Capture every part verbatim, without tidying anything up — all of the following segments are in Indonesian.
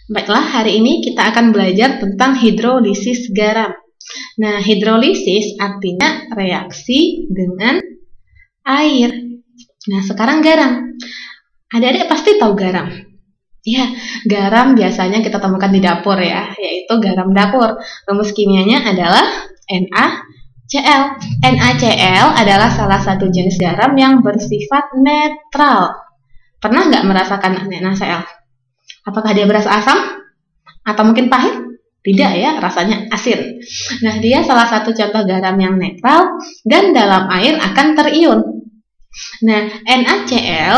Baiklah, hari ini kita akan belajar tentang hidrolisis garam. Nah, hidrolisis artinya reaksi dengan air. Nah, sekarang garam. Adik-adik pasti tahu garam. Ya, garam biasanya kita temukan di dapur ya, yaitu garam dapur. Rumus kimianya adalah NaCl. NaCl adalah salah satu jenis garam yang bersifat netral. Pernah nggak merasakan NaCl? Apakah dia berasa asam? Atau mungkin pahit? Tidak ya, rasanya asin. Nah, dia salah satu contoh garam yang netral dan dalam air akan terion. Nah, NaCl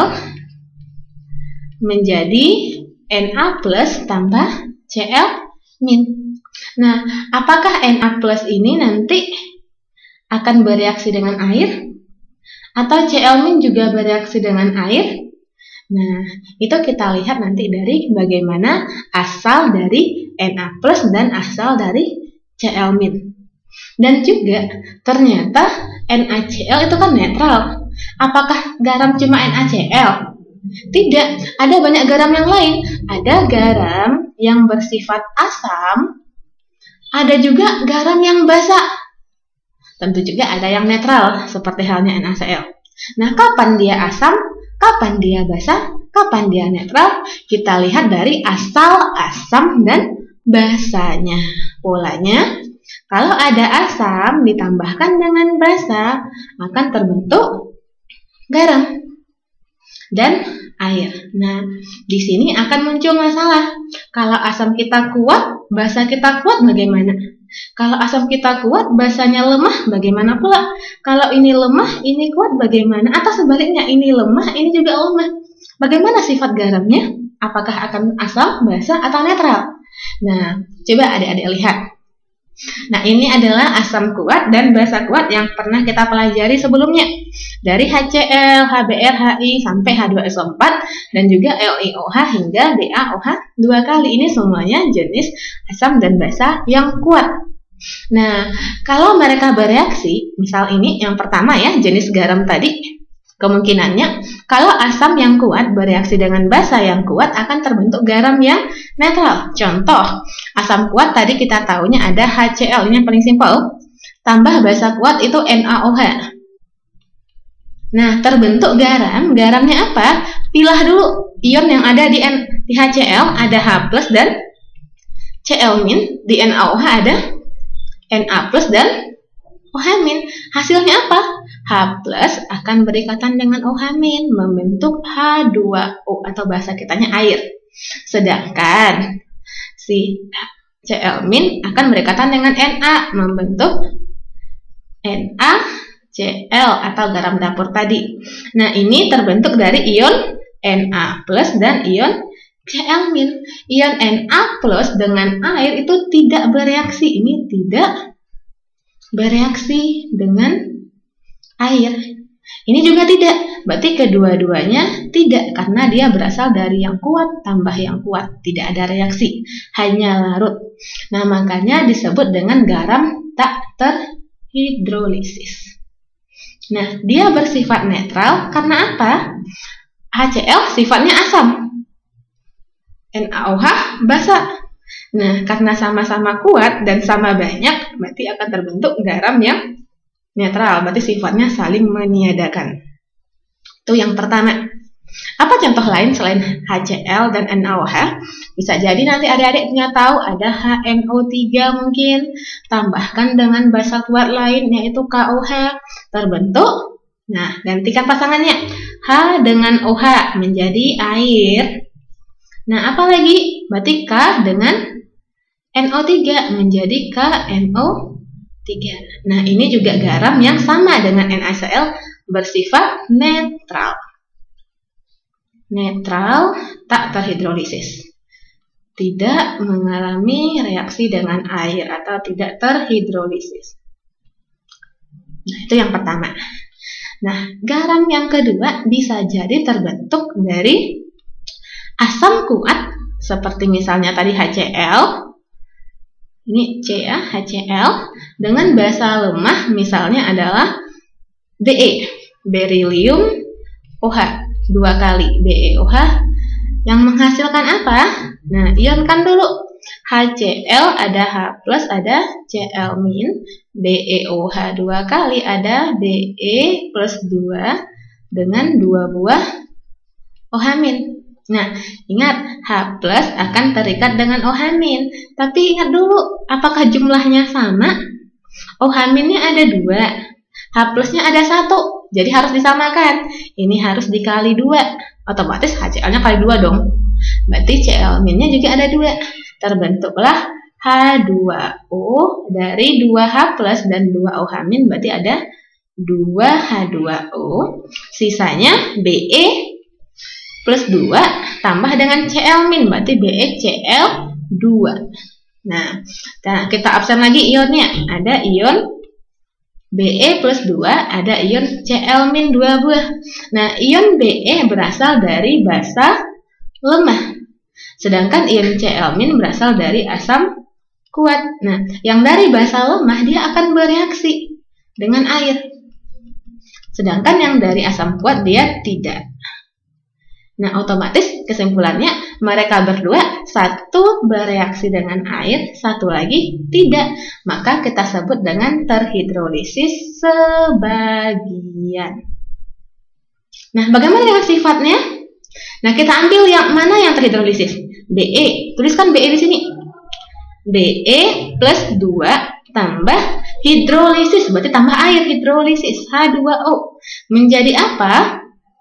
menjadi Na plus tambah Cl min. Nah, apakah Na plus ini nanti akan bereaksi dengan air? Atau Cl min juga bereaksi dengan air? Nah, itu kita lihat nanti dari bagaimana asal dari Na plus dan asal dari Cl min. Dan juga ternyata NaCl itu kan netral. Apakah garam cuma NaCl? Tidak, ada banyak garam yang lain. Ada garam yang bersifat asam, ada juga garam yang basa. Tentu juga ada yang netral, seperti halnya NaCl. Nah, kapan dia asam? Kapan dia basa? Kapan dia netral? Kita lihat dari asal asam dan basanya. Polanya, kalau ada asam ditambahkan dengan basa, akan terbentuk garam dan air. Nah, di sini akan muncul masalah. Kalau asam kita kuat, basa kita kuat bagaimana? Kalau asam kita kuat, basanya lemah, bagaimana pula? Kalau ini lemah, ini kuat, bagaimana? Atau sebaliknya, ini lemah, ini juga lemah. Bagaimana sifat garamnya? Apakah akan asam, basa, atau netral? Nah, coba adik-adik lihat. Nah, ini adalah asam kuat dan basa kuat yang pernah kita pelajari sebelumnya. Dari HCl, HBr, Hi, sampai H dua S O empat, dan juga LiOH hingga BaOH dua kali. Ini semuanya jenis asam dan basa yang kuat. Nah, kalau mereka bereaksi, misal ini yang pertama ya, jenis garam tadi, kemungkinannya kalau asam yang kuat bereaksi dengan basa yang kuat akan terbentuk garam yang netral. Contoh, asam kuat tadi kita tahunya ada HCl, ini yang paling simpel, tambah basa kuat itu NaOH. Nah, terbentuk garam, garamnya apa? Pilah dulu ion yang ada di, N, di HCl, ada H plus dan Cl min, di NaOH ada Na plus dan OH min. Hasilnya apa? H plus akan berikatan dengan OH min, membentuk H dua O atau bahasa kitanya air. Sedangkan si Cl min akan berikatan dengan Na, membentuk NaCl atau garam dapur tadi. Nah, ini terbentuk dari ion Na plus dan ion Cl min. Ion Na plus dengan air itu tidak bereaksi. Ini tidak bereaksi dengan air. Ini juga tidak. Berarti kedua-duanya tidak, karena dia berasal dari yang kuat tambah yang kuat. Tidak ada reaksi, hanya larut. Nah, makanya disebut dengan garam tak terhidrolisis. Nah, dia bersifat netral karena apa? HCl sifatnya asam, NaOH basa. Nah, karena sama-sama kuat dan sama banyak, berarti akan terbentuk garam yang netral. Berarti sifatnya saling meniadakan. Itu yang pertama. Apa contoh lain selain HCl dan NaOH? Bisa jadi nanti adik-adik punya tahu ada H N O tiga mungkin. Tambahkan dengan basa kuat lain yaitu KOH. Terbentuk. Nah, gantikan pasangannya. H dengan OH menjadi air. Nah, apa lagi? Berarti K dengan N O tiga menjadi K N O tiga. Nah, ini juga garam yang sama dengan NaCl bersifat netral. Netral, tak terhidrolisis. Tidak mengalami reaksi dengan air atau tidak terhidrolisis. Nah, itu yang pertama. Nah, garam yang kedua bisa jadi terbentuk dari asam kuat, seperti misalnya tadi HCl. Ini C ya, HCl. Dengan basa lemah misalnya adalah Be, berilium OH. Dua kali BeOH yang menghasilkan apa? Nah, ionkan dulu. HCl ada H plus, ada Cl min, BeOH dua kali ada Be plus dua dengan dua buah OH min. Nah, ingat H plus akan terikat dengan OH min. Tapi ingat dulu, apakah jumlahnya sama? OH minnya ada dua, H plusnya ada satu, jadi harus disamakan. Ini harus dikali dua, otomatis HCl-nya kali dua dong. Berarti Cl minnya juga ada dua. Terbentuklah H dua O dari dua H plus dan dua OH min, berarti ada dua H dua O. Sisanya Be plus dua tambah dengan Cl min, berarti BeCl dua. Nah, kita absen lagi ionnya. Ada ion Be plus dua, ada ion Cl min dua buah. Nah, ion Be berasal dari basa lemah. Sedangkan ion Cl min berasal dari asam kuat. Nah, yang dari basa lemah dia akan bereaksi dengan air. Sedangkan yang dari asam kuat dia tidak. Nah, otomatis kesimpulannya mereka berdua satu bereaksi dengan air, satu lagi tidak. Maka kita sebut dengan terhidrolisis sebagian. Nah, bagaimana dengan sifatnya? Nah, kita ambil yang mana yang terhidrolisis? Be, tuliskan Be di sini. Be plus dua tambah hidrolisis, berarti tambah air, hidrolisis H dua O. Menjadi apa?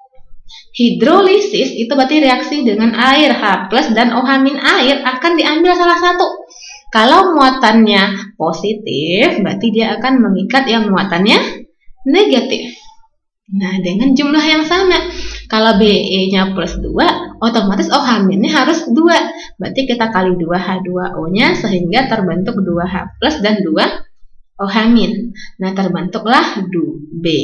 Hidrolisis itu berarti reaksi dengan air, H plus dan OH min air akan diambil salah satu. Kalau muatannya positif, berarti dia akan mengikat yang muatannya negatif. Nah, dengan jumlah yang sama. Kalau Be-nya plus dua, otomatis OH minnya harus dua. Berarti kita kali dua H dua O-nya sehingga terbentuk dua H plus dan dua OH min. Nah, terbentuklah Be.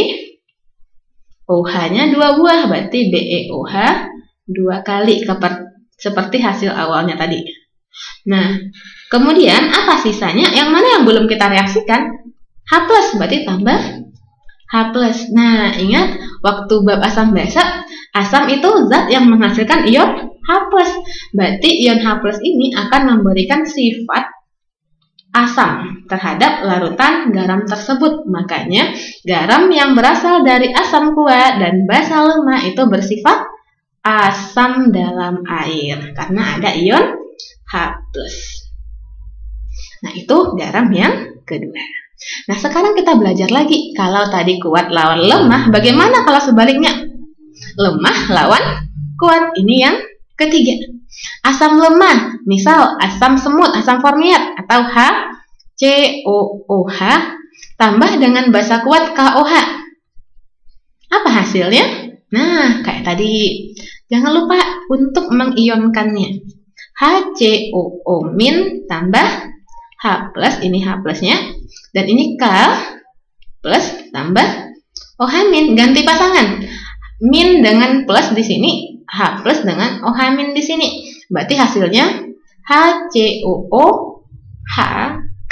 OH-nya dua buah, berarti BeOH dua kali seperti hasil awalnya tadi. Nah, kemudian apa sisanya? Yang mana yang belum kita reaksikan? H plus, berarti tambah H plus. Nah, ingat waktu bab asam basa, asam itu zat yang menghasilkan ion H plus. Berarti ion H plus ini akan memberikan sifat asam terhadap larutan garam tersebut. Makanya garam yang berasal dari asam kuat dan basa lemah itu bersifat asam dalam air karena ada ion H plus. Nah, itu garam yang kedua. Nah, sekarang kita belajar lagi. Kalau tadi kuat lawan lemah, bagaimana kalau sebaliknya? Lemah lawan kuat. Ini yang ketiga. Asam lemah, misal asam semut, asam formiat atau H C O O H tambah dengan basa kuat K O H. Apa hasilnya? Nah, kayak tadi. Jangan lupa untuk mengionkannya. H C O O min tambah H plus, ini H plusnya. Dan ini K plus tambah OH min, ganti pasangan. Min dengan plus di sini, H plus dengan OH min di sini. Berarti hasilnya H C O O H K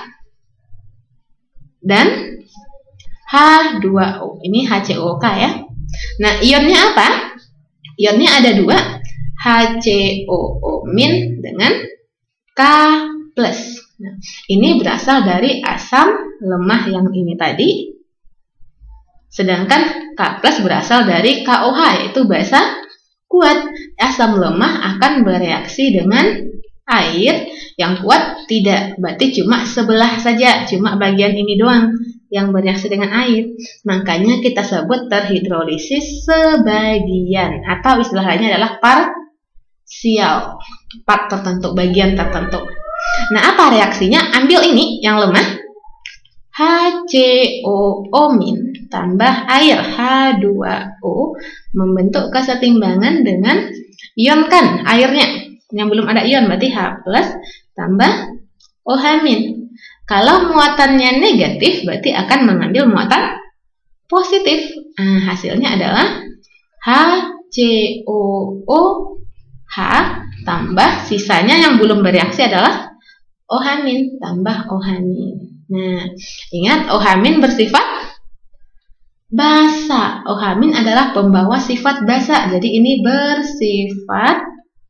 dan H dua O. Ini H C O O K ya. Nah, ionnya apa? Ionnya ada dua, H C O O min dengan K plus. Nah, ini berasal dari asam lemah yang ini tadi. Sedangkan K plus berasal dari K O H, yaitu basa kuat. Asam lemah akan bereaksi dengan air, yang kuat tidak. Berarti cuma sebelah saja, cuma bagian ini doang yang bereaksi dengan air. Makanya kita sebut terhidrolisis sebagian, atau istilahnya adalah parsial, part tertentu, bagian tertentu. Nah, apa reaksinya? Ambil ini yang lemah, H C O O min tambah air H dua O membentuk kesetimbangan dengan ionkan airnya yang belum ada ion, berarti H plus tambah OH min. Kalau muatannya negatif, berarti akan mengambil muatan positif. Nah, hasilnya adalah H C O O H tambah sisanya yang belum bereaksi adalah OH min tambah OH min. Nah, ingat OH min bersifat basa. Ohamin adalah pembawa sifat basa. Jadi ini bersifat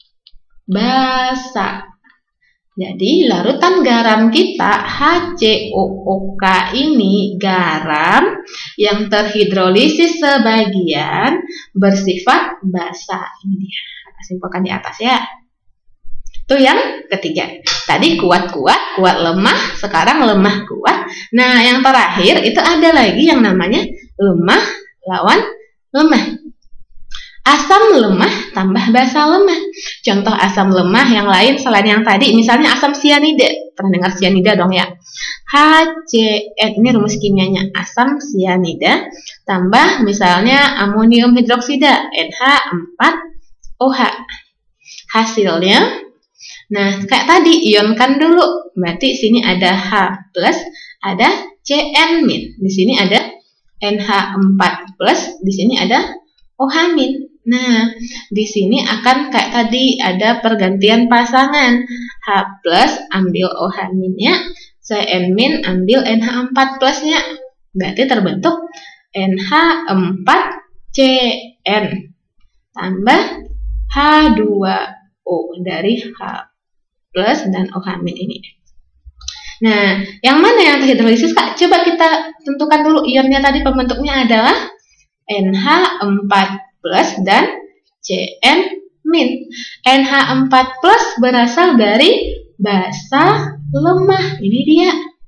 basa. Jadi larutan garam kita H C O O K ini garam yang terhidrolisis sebagian bersifat basa. Ini dia. Kita simpulkan di atas ya. Itu yang ketiga. Tadi kuat-kuat, kuat lemah, sekarang lemah kuat. Nah, yang terakhir itu ada lagi yang namanya lemah lawan lemah. Asam lemah tambah basa lemah. Contoh asam lemah yang lain selain yang tadi, misalnya asam sianida. Pernah dengar sianida dong ya? H C N, ini rumus kimianya, asam sianida tambah misalnya amonium hidroksida, N H empat O H. Hasilnya, nah kayak tadi, ionkan dulu. Berarti sini ada H plus, ada C N min. Di sini ada N H empat plus, di sini ada OH min. Nah, di sini akan kayak tadi ada pergantian pasangan. H plus ambil OH minnya, C N min ambil N H empat plusnya. Berarti terbentuk N H empat C N tambah H dua O dari H plus dan OH min ini. Nah, yang mana yang terhidrolisis Kak? Coba kita tentukan dulu ionnya tadi, pembentuknya adalah N H empat plus dan C N min. N H empat plus berasal dari basa lemah. Ini dia.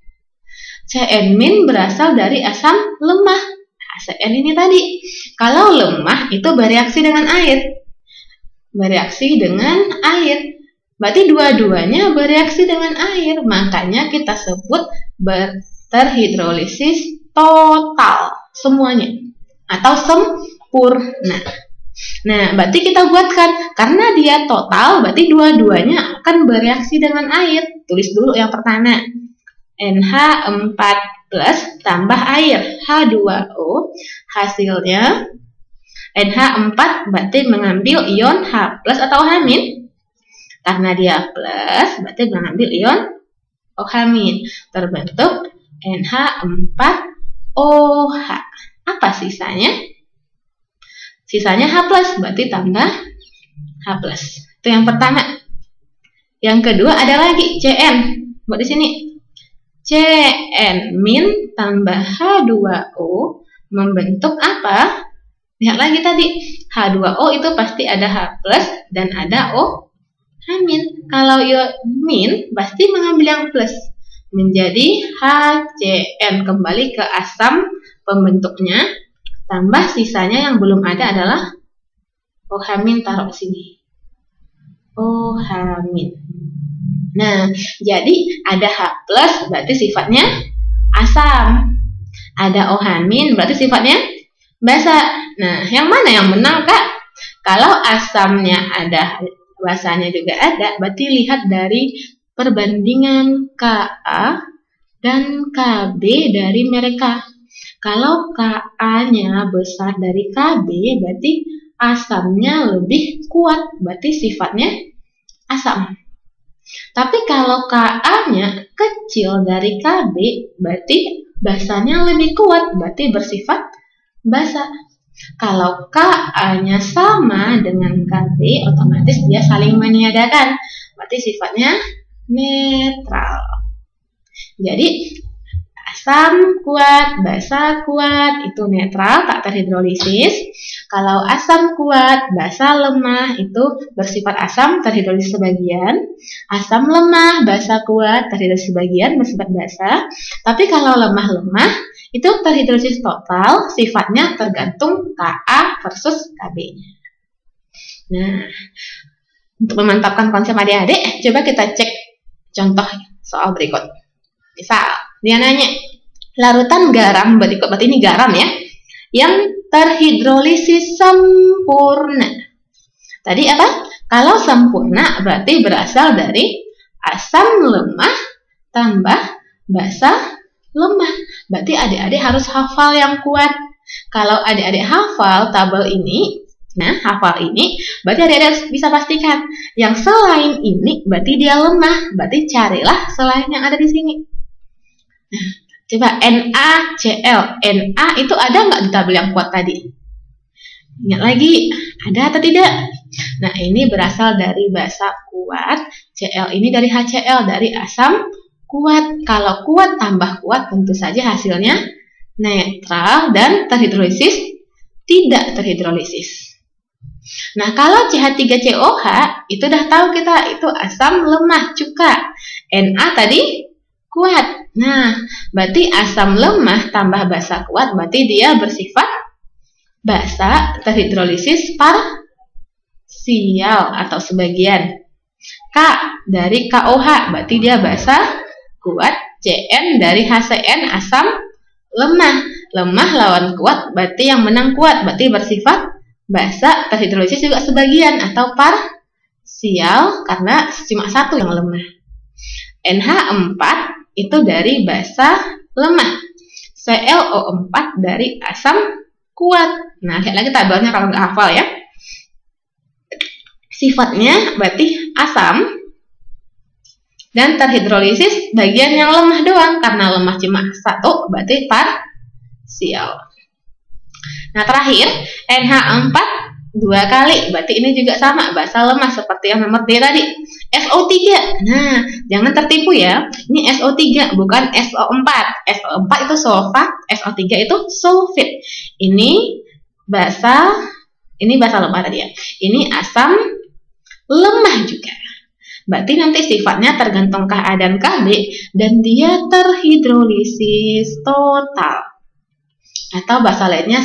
C N min berasal dari asam lemah. C N ini tadi. Kalau lemah itu bereaksi dengan air. Bereaksi dengan air. Berarti dua-duanya bereaksi dengan air. Makanya kita sebut terhidrolisis total. Semuanya. Atau sempurna. Nah, berarti kita buatkan. Karena dia total, berarti dua-duanya akan bereaksi dengan air. Tulis dulu yang pertama. N H empat plus tambah air. H dua O. Hasilnya N H empat berarti mengambil ion H plus atau OH min. Karena dia plus, berarti mengambil ion OH min. Terbentuk N H empat O H. Apa sisanya? Sisanya H plus, berarti tambah H plus. Itu yang pertama. Yang kedua ada lagi C N. Buat di sini. C N min tambah H dua O membentuk apa? Lihat lagi tadi. H dua O itu pasti ada H plus dan ada O H min. Kalau ion min pasti mengambil yang plus. Menjadi H C N, kembali ke asam pembentuknya, tambah sisanya yang belum ada adalah OH min, taruh sini. OH min. Nah, jadi ada H plus berarti sifatnya asam. Ada OH min berarti sifatnya basa. Nah, yang mana yang menang, Kak? Kalau asamnya ada, basanya juga ada, berarti lihat dari perbandingan K A dan K B dari mereka. Kalau K A-nya besar dari K B, berarti asamnya lebih kuat, berarti sifatnya asam. Tapi kalau K A-nya kecil dari K B, berarti basanya lebih kuat, berarti bersifat basa. Kalau K A-nya sama dengan K B, otomatis dia saling meniadakan, berarti sifatnya netral. Jadi asam kuat, basa kuat, itu netral, tak terhidrolisis. Kalau asam kuat, basa lemah, itu bersifat asam, terhidrolisis sebagian. Asam lemah, basa kuat, terhidrolisis sebagian, bersifat basa. Tapi kalau lemah-lemah, itu terhidrolisis total, sifatnya tergantung K A versus K B. Nah, untuk memantapkan konsep adik-adik, coba kita cek contoh soal berikut. Misal, dia nanya, larutan garam berikut, berarti ini garam ya, yang terhidrolisis sempurna. Tadi apa? Kalau sempurna berarti berasal dari asam lemah tambah basa lemah. Berarti adik-adik harus hafal yang kuat. Kalau adik-adik hafal tabel ini, nah hafal ini, berarti adik-adik bisa pastikan yang selain ini berarti dia lemah. Berarti carilah selain yang ada di sini. Nah, Coba NaCl. Na itu ada nggak di tabel yang kuat tadi? Ingat lagi, ada atau tidak? Nah, ini berasal dari basa kuat. Cl ini dari HCl, dari asam kuat. Kalau kuat tambah kuat, tentu saja hasilnya netral dan terhidrolisis tidak terhidrolisis. Nah, kalau C H tiga C O H, itu udah tahu kita, itu asam lemah cuka. Na tadi kuat. Nah, berarti asam lemah tambah basa kuat, berarti dia bersifat basa terhidrolisis parsial atau sebagian. K dari K O H, berarti dia basa kuat. Cn dari H C n, asam lemah. Lemah lawan kuat, berarti yang menang kuat, berarti bersifat basa terhidrolisis juga sebagian atau parsial karena cuma satu yang lemah. N H empat itu dari basa lemah. C l O empat dari asam kuat. Nah, lihat lagi tabelnya kalau nggak hafal ya. Sifatnya berarti asam dan terhidrolisis bagian yang lemah doang. Karena lemah cuma satu, berarti parsial. Nah, terakhir N H empat dua kali, berarti ini juga sama, basa lemah seperti yang nomor D tadi. S O tiga. Nah, jangan tertipu ya. Ini S O tiga bukan S O empat. S O empat itu sulfat, S O tiga itu sulfit. Ini basa ini basa lemah tadi ya. Ini asam lemah juga. Berarti nanti sifatnya tergantung K A dan K B dan dia terhidrolisis total. Atau bahasa lainnya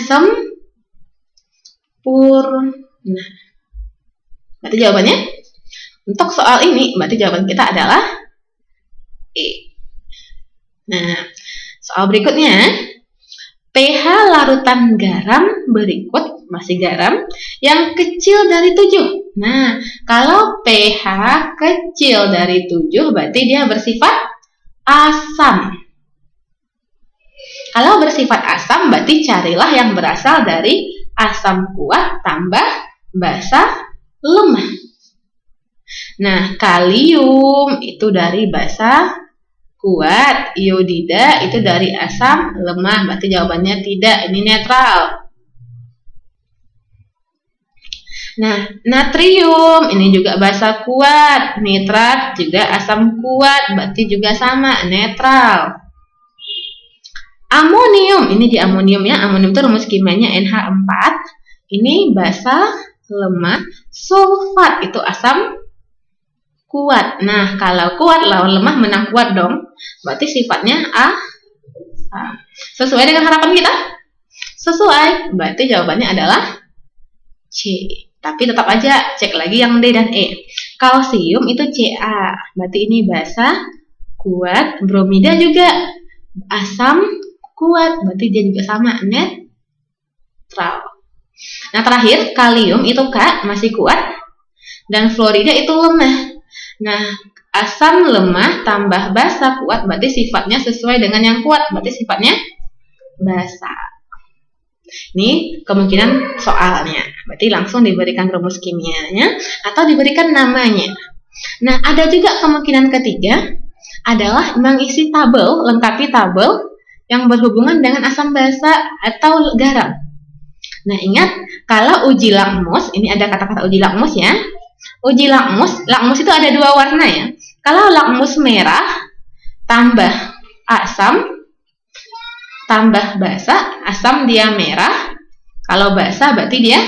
sempurna. Berarti jawabannya untuk soal ini, berarti jawaban kita adalah E. Nah, soal berikutnya, pH larutan garam berikut, masih garam, yang kecil dari tujuh. Nah, kalau pH kecil dari tujuh, berarti dia bersifat asam. Kalau bersifat asam, berarti carilah yang berasal dari asam kuat tambah basa lemah. Nah, kalium itu dari basa kuat, iodida itu dari asam lemah, berarti jawabannya tidak, ini netral. Nah, natrium ini juga basa kuat, nitrat juga asam kuat, berarti juga sama, netral. Amonium, ini di amonium ya, amonium itu rumus kimianya N H empat, ini basa lemah, sulfat itu asam kuat. Nah, kalau kuat lawan lemah menang kuat dong. Berarti sifatnya A. Sesuai dengan harapan kita? Sesuai. Berarti jawabannya adalah C. Tapi tetap aja cek lagi yang D dan E. Kalsium itu Ca. Berarti ini basa kuat. Bromida juga asam kuat. Berarti dia juga sama, netral. Nah, terakhir kalium itu K, masih kuat. Dan fluorida itu lemah. Nah, asam lemah tambah basa kuat, berarti sifatnya sesuai dengan yang kuat, berarti sifatnya basa. Ini kemungkinan soalnya, berarti langsung diberikan rumus kimianya atau diberikan namanya. Nah, ada juga kemungkinan ketiga adalah mengisi tabel, lengkapi tabel yang berhubungan dengan asam basa atau garam. Nah, ingat kalau uji lakmus, ini ada kata-kata uji lakmus ya. Uji lakmus, lakmus itu ada dua warna ya. Kalau lakmus merah, tambah asam, tambah basa, asam dia merah. Kalau basa berarti dia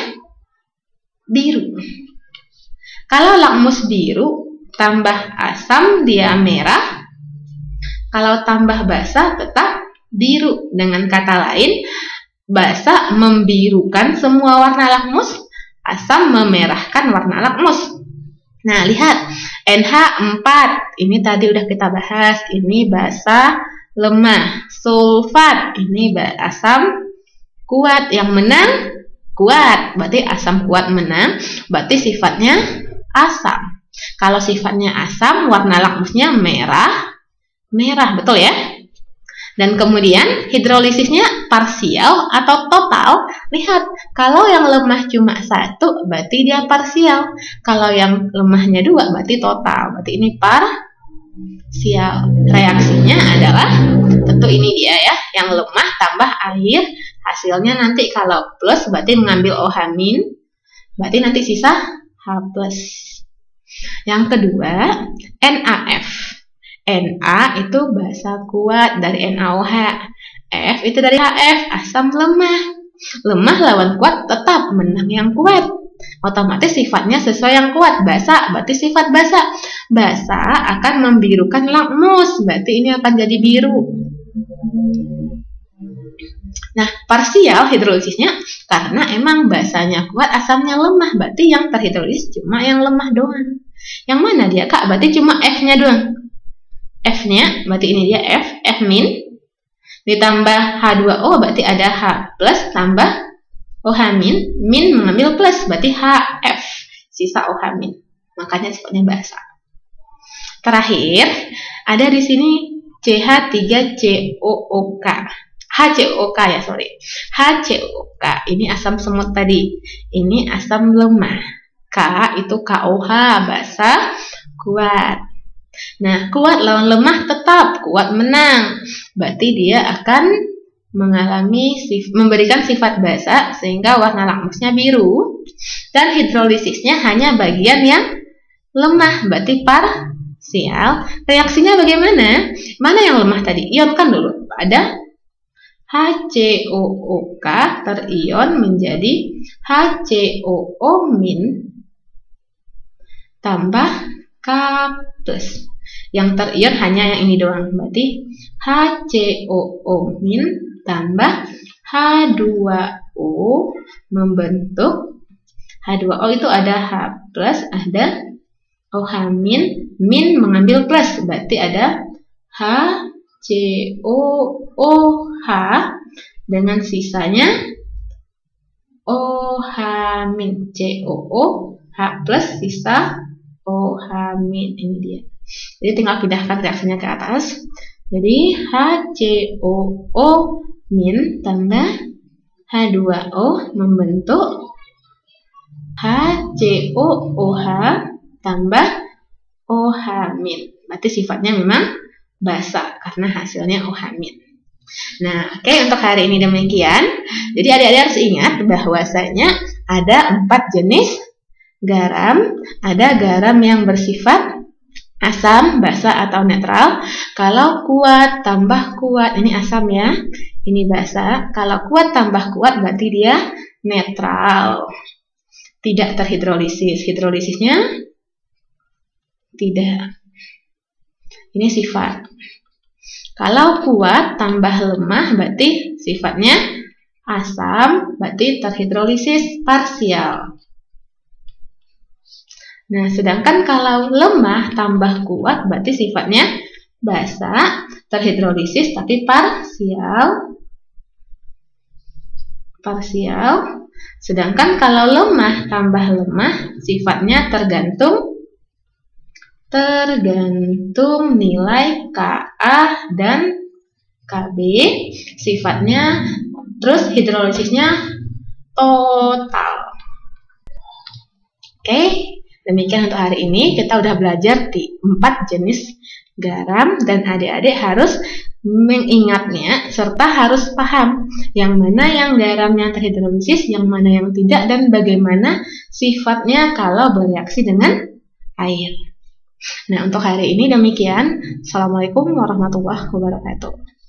biru. Kalau lakmus biru, tambah asam dia merah. Kalau tambah basa tetap biru. Dengan kata lain, basa membirukan semua warna lakmus, asam memerahkan warna lakmus. Nah, lihat N H empat, ini tadi udah kita bahas, ini basa lemah. Sulfat, ini asam kuat, yang menang kuat, berarti asam kuat menang, berarti sifatnya asam. Kalau sifatnya asam, warna lakmusnya merah, merah, betul ya? Dan kemudian hidrolisisnya parsial atau total. Lihat, kalau yang lemah cuma satu, berarti dia parsial. Kalau yang lemahnya dua, berarti total. Berarti ini parsial. parsial. Reaksinya adalah tentu ini dia ya, yang lemah tambah air. Hasilnya nanti kalau plus berarti mengambil OH min, berarti nanti sisa H plus. Yang kedua, NaF. Na itu basa kuat dari NaOH. F itu dari H F, asam lemah. Lemah lawan kuat tetap menang yang kuat. Otomatis sifatnya sesuai yang kuat. Basa berarti sifat basa. Basa akan membirukan lakmus, berarti ini akan jadi biru. Nah, parsial hidrolisisnya karena emang basanya kuat, asamnya lemah, berarti yang terhidrolisis cuma yang lemah doang. Yang mana dia, Kak? Berarti cuma F-nya doang. F-nya, berarti ini dia F, F min, ditambah H dua O, berarti ada H plus, tambah OH min, min mengambil plus, berarti H F, sisa OH min. Makanya sifatnya basa. Terakhir, ada di sini C H tiga C O O K. H C O O K ya, sorry. H C O O K, ini asam semut tadi. Ini asam lemah. K itu K O H, basa, kuat. Nah, kuat lawan lemah tetap kuat menang. Berarti dia akan mengalami sif memberikan sifat basa sehingga warna lakmusnya biru. Dan hidrolisisnya hanya bagian yang lemah, berarti parsial. Reaksinya bagaimana? Mana yang lemah tadi? Ionkan dulu. Ada H C O O K terion menjadi H C O O min tambah K plus. Yang terion hanya yang ini doang. Berarti H C O O min tambah H dua O membentuk H dua O itu ada H plus, ada OH min, min mengambil plus. Berarti ada H C O O H dengan sisanya OH min, C O O H plus sisa OH min, ini dia. Jadi tinggal pindahkan reaksinya ke atas. Jadi H C O O min tambah H dua O membentuk H C O O H tambah OH min. Berarti sifatnya memang basa karena hasilnya OH min. Nah, oke, okay, untuk hari ini demikian. Jadi adik-adik harus ingat bahwasanya ada empat jenis garam. Ada garam yang bersifat asam, basa atau netral. Kalau kuat tambah kuat, ini asam ya, ini basa. Kalau kuat tambah kuat berarti dia netral, tidak terhidrolisis. Hidrolisisnya tidak. Ini sifat. Kalau kuat tambah lemah berarti sifatnya asam, berarti terhidrolisis parsial. Nah, sedangkan kalau lemah tambah kuat berarti sifatnya basa, terhidrolisis tapi parsial. Parsial. Sedangkan kalau lemah tambah lemah sifatnya tergantung tergantung nilai K A dan K B. Sifatnya terus hidrolisisnya total. Oke. Okay. Demikian untuk hari ini, kita udah belajar di empat jenis garam dan adik-adik harus mengingatnya serta harus paham yang mana yang garam yang terhidrolisis, yang mana yang tidak, dan bagaimana sifatnya kalau bereaksi dengan air. Nah, untuk hari ini demikian. Assalamualaikum warahmatullahi wabarakatuh.